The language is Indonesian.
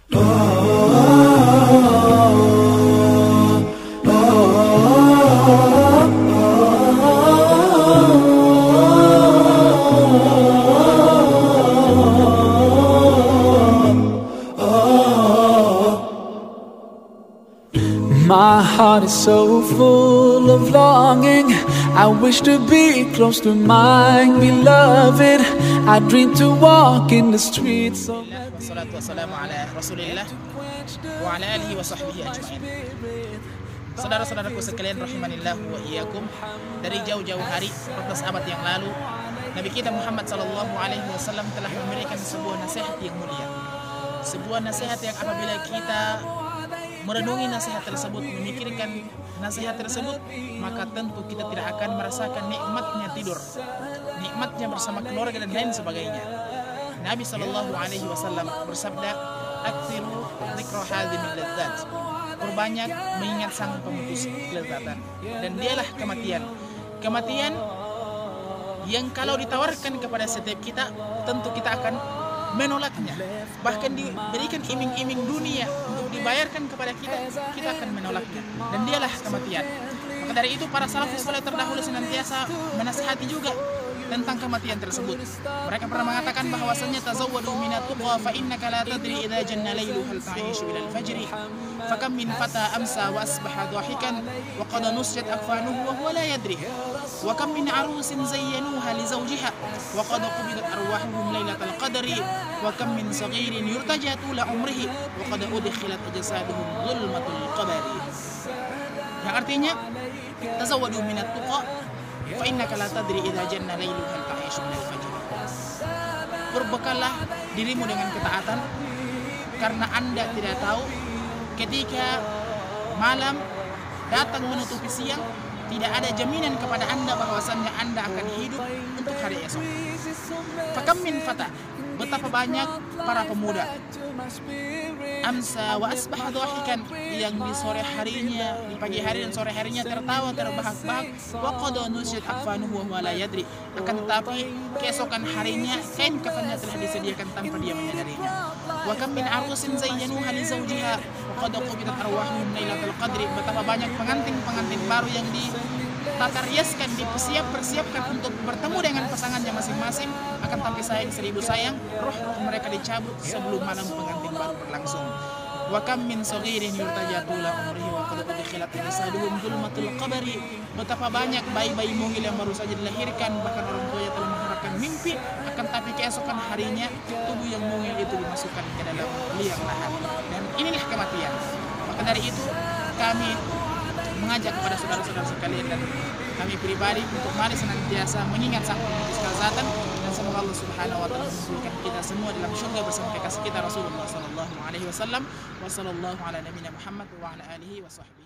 My heart is so full of longing. I wish to be close to my beloved. I dream to walk in the streets of Wassalatu wassalamu ala Rasulillah wa ala alihi wa sahbihi ajma'in. Saudara-saudaraku sekalian rahimanillah wa iyyakum, dari jauh-jauh hari 14 abad yang lalu Nabi kita Muhammad sallallahu alaihi wasallam telah memberikan sebuah nasihat yang mulia. Sebuah nasihat yang apabila kita merenungi nasihat tersebut, memikirkan nasihat tersebut, maka tentu kita tidak akan merasakan nikmatnya tidur, nikmatnya bersama keluarga dan lain sebagainya. Nabi sallallahu alaihi wasallam bersabda, "Aktsiru dzikra hadzimil ladzat." Perbanyak mengingat sang pemutus kelezatan, dan dialah kematian. Kematian yang kalau ditawarkan kepada setiap kita, tentu kita akan menolaknya. Bahkan diberikan iming-iming dunia untuk dibayarkan kepada kita, kita akan menolaknya. Dan dialah kematian. Maka dari itu para salafus saleh terdahulu senantiasa menasihati juga tentang kematian tersebut. Mereka pernah mengatakan bahwasanya tazawwadu minat tuqa fa innaka la tadri idza janna lailuha hal ta'ishu ila al-fajri fa kam min fata amsa wa asbaha dhahikan wa qad nusjat akfanuhu wa huwa la yadri wa kam min arusin zayyanuha li zawjiha wa qad qubidat arwahuhum lailatal qadri wa kam min saghirin yurtaja tula umrihi wa qad udkhilat jasaduhum dhulmatul qabri. Yang artinya tazawwadu minat tuqa fa innaka la tadri idza janna lailuha hal ta'ishu ila al-fajr. Berbekallah dirimu dengan ketaatan, karena Anda tidak tahu ketika malam datang menutupi siang, tidak ada jaminan kepada Anda bahwasannya Anda akan hidup untuk hari esok. Fakam min fata, betapa banyak para pemuda amsa wa asbaha dhahikan, yang di sore harinya, di pagi hari dan sore harinya tertawa terbahak-bahak, wa qad nusjat akfanuhu wa la yadri, akan tetapi keesokan harinya kain kafannya telah disediakan tanpa dia menyadarinya. Wa kam min arusin zayyanuha li zawjiha wa qad qubidat arwahuhum lailatul qadri, betapa banyak pengantin-pengantin baru yang ditata riaskan, dipersiapkan untuk bertemu dengan pasangannya masing-masing, akan tapi sayang seribu sayang, roh mereka dicabut sebelum malam pengantin baru berlangsung. Wa kam min saghirin yurtaja tula umrihi wa qad udkhilat jasaduhum dhulmatul qabri, betapa banyak bayi-bayi mungil yang baru saja dilahirkan, bahkan orang tuanya telah mengharapkan mimpi, akan tapi keesokan harinya tubuh yang mungil itu dimasukkan ke dalam liang lahat. Dan inilah kematian. Maka dari itu kami mengajak kepada saudara-saudara sekalian dan kami pribadi untuk mari senantiasa mengingat sang pemutus kelezatan, dan semoga Allah Subhanahu wa taala mengumpulkan kita semua dalam surga bersama kekasih kita Rasulullah sallallahu alaihi wasallam. Wassallallahu ala nabiyina Muhammad wa ala alihi wa sahbihi.